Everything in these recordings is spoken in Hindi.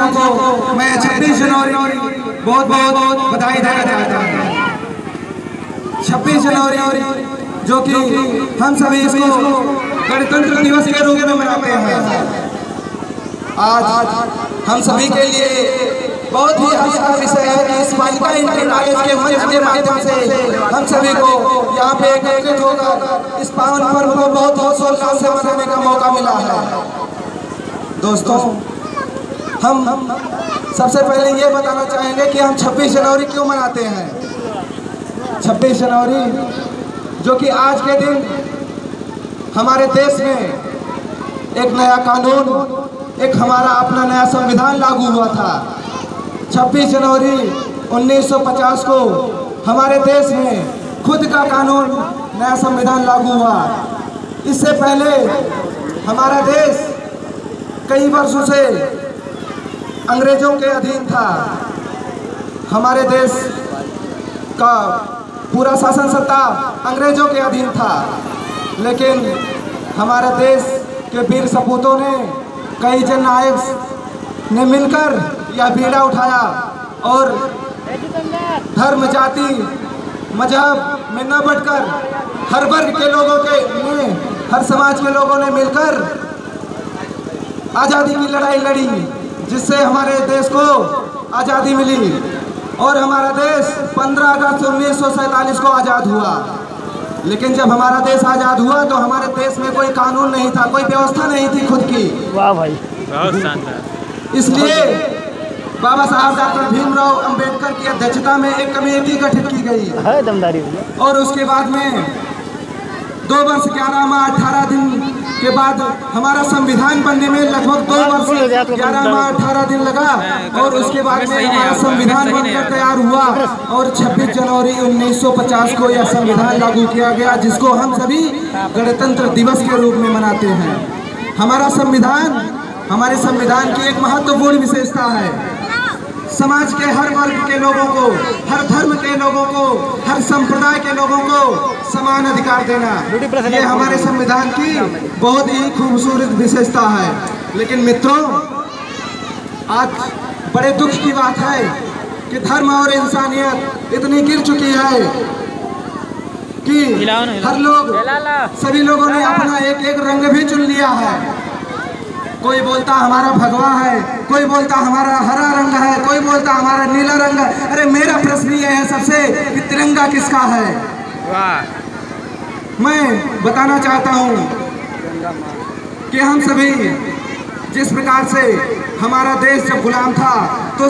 देशवासियों को मैं 26 जनवरी बहुत बहुत बधाई देना चाहता हूँ। 26 जनवरी जो कि हम सभी इसको गणतंत्र दिवस के रूप में मनाते हैं, आज हम सभी के लिए बहुत ही हर्ष का विषय है कि इस बालिका इंटर कॉलेज के मंच के माध्यम से हम सभी को यहाँ पे एकत्रित होकर इस पावन पर्व को बहुत हर्षोल्लास से मनाने का मौका मिला है। दोस्तों, हम सबसे पहले ये बताना चाहेंगे कि हम 26 जनवरी क्यों मनाते हैं। 26 जनवरी जो कि आज के दिन हमारे देश में एक नया कानून, एक हमारा अपना नया संविधान लागू हुआ था। 26 जनवरी 1950 को हमारे देश में खुद का कानून, नया संविधान लागू हुआ। इससे पहले हमारा देश कई वर्षों से अंग्रेजों के अधीन था। हमारे देश का पूरा शासन सत्ता अंग्रेजों के अधीन था, लेकिन हमारे देश के वीर सपूतों ने, कई जननायक ने मिलकर यह बीड़ा उठाया और धर्म, जाति, मजहब में न बढ़कर हर वर्ग के लोगों ने, हर समाज के लोगों ने मिलकर आज़ादी की लड़ाई लड़ी, जिससे हमारे देश को आज़ादी मिली और हमारा देश 15 अगस्त 1947 को आज़ाद हुआ। लेकिन जब हमारा देश आज़ाद हुआ तो हमारे देश में कोई कानून नहीं था, कोई व्यवस्था नहीं थी खुद की। वाह भाई, बहुत शानदार। इसलिए बाबा साहब डॉक्टर भीमराव अंबेडकर की अध्यक्षता में एक कमेटी गठित की गई है, दमदारी। और उसके बाद में 2 वर्ष 11 माह 18 दिन के बाद हमारा संविधान बनने में लगभग 2 वर्ष 11 माह 18 दिन लगा और उसके बाद में हमारा संविधान बनकर तैयार हुआ और 26 जनवरी 1950 को यह संविधान लागू किया गया, जिसको हम सभी गणतंत्र दिवस के रूप में मनाते हैं। हमारा संविधान, हमारे संविधान की एक महत्वपूर्ण विशेषता है, समाज के हर वर्ग के लोगों को, हर धर्म के लोगों को, हर संप्रदाय के लोगों को समान अधिकार देना। ये हमारे संविधान की बहुत ही खूबसूरत विशेषता है। लेकिन मित्रों, आज बड़े दुख की बात है कि धर्म और इंसानियत इतनी गिर चुकी है कि हर लोग, सभी लोगों ने अपना एक एक रंग भी चुन लिया है। कोई बोलता हमारा भगवा है, कोई बोलता हमारा हरा रंग है, कोई बोलता हमारा नीला रंग है। अरे मेरा प्रश्न ये है सबसे कि तिरंगा किसका है? मैं बताना चाहता हूँ कि हम सभी जिस प्रकार से हमारा देश जब गुलाम था तो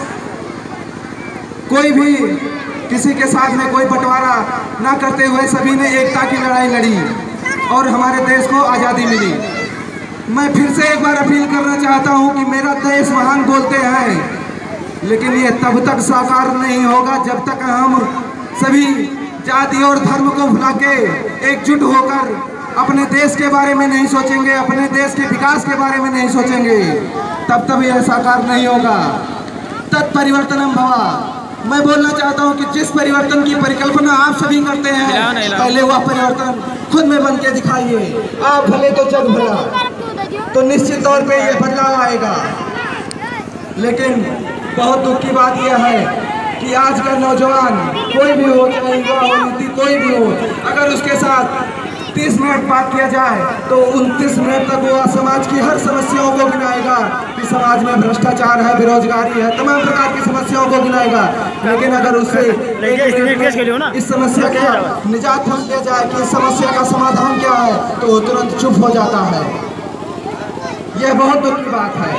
कोई भी किसी के साथ में कोई बंटवारा ना करते हुए सभी ने एकता की लड़ाई लड़ी और हमारे देश को आज़ादी मिली। मैं फिर से एक बार अपील करना चाहता हूं कि मेरा देश महान बोलते हैं, लेकिन ये तब तक साकार नहीं होगा जब तक हम सभी जाति और धर्म को भुला के एकजुट होकर अपने देश के बारे में नहीं सोचेंगे, अपने देश के विकास के बारे में नहीं सोचेंगे, तब यह साकार नहीं होगा। तत्परिवर्तनम भवा। मैं बोलना चाहता हूं कि जिस परिवर्तन की परिकल्पना आप सभी करते हैं, पहले वह परिवर्तन खुद में बन के दिखाइए। आप भले तो जग भला, तो निश्चित तौर पे ये बदलाव आएगा। लेकिन बहुत दुख की बात यह है कि आज का नौजवान, कोई भी हो, चाहे युवा हो, युवती, कोई भी हो, अगर उसके साथ 30 मिनट बात किया जाए तो 29 मिनट तक वो समाज की हर समस्याओं को गिनाएगा कि समाज में भ्रष्टाचार है, बेरोजगारी है, तमाम प्रकार की समस्याओं को गिनाएगा। लेकिन अगर उससे इस समस्या का निजात पूछ दिया जाए कि इस समस्या का समाधान क्या है, तो वो तुरंत चुप हो जाता है। यह बहुत दुख की बात है।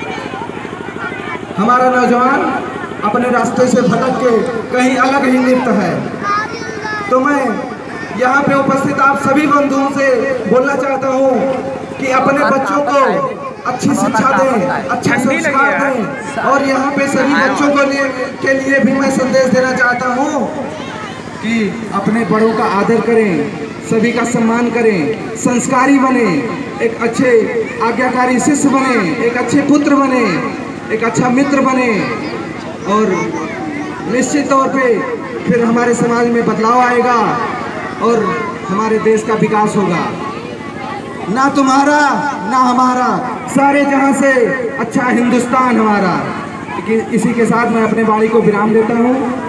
हमारा नौजवान अपने रास्ते से भटक के कहीं अलग ही लिप्त है। तो मैं यहाँ पे उपस्थित आप सभी बंधुओं से बोलना चाहता हूँ कि अपने बच्चों को अच्छी शिक्षा दें, अच्छे संस्कार दें। और यहाँ पे सभी बच्चों के लिए भी मैं संदेश देना चाहता हूँ कि अपने बड़ों का आदर करें, सभी का सम्मान करें, संस्कारी बने, एक अच्छे आज्ञाकारी शिष्य बने, एक अच्छे पुत्र बने, एक अच्छा मित्र बने और निश्चित तौर पे फिर हमारे समाज में बदलाव आएगा और हमारे देश का विकास होगा। ना तुम्हारा ना हमारा, सारे जहां से अच्छा हिंदुस्तान हमारा। इसी के साथ मैं अपने वाणी को विराम देता हूं।